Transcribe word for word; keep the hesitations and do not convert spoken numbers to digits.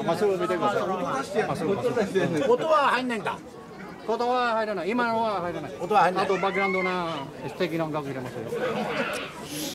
まっすぐ見てください。まっすぐまっすぐ。 音は入んないんだ。 音は入らない。今のは入らない。 音は入んない。 あとバックグラウンドな素敵な音楽入れますよ。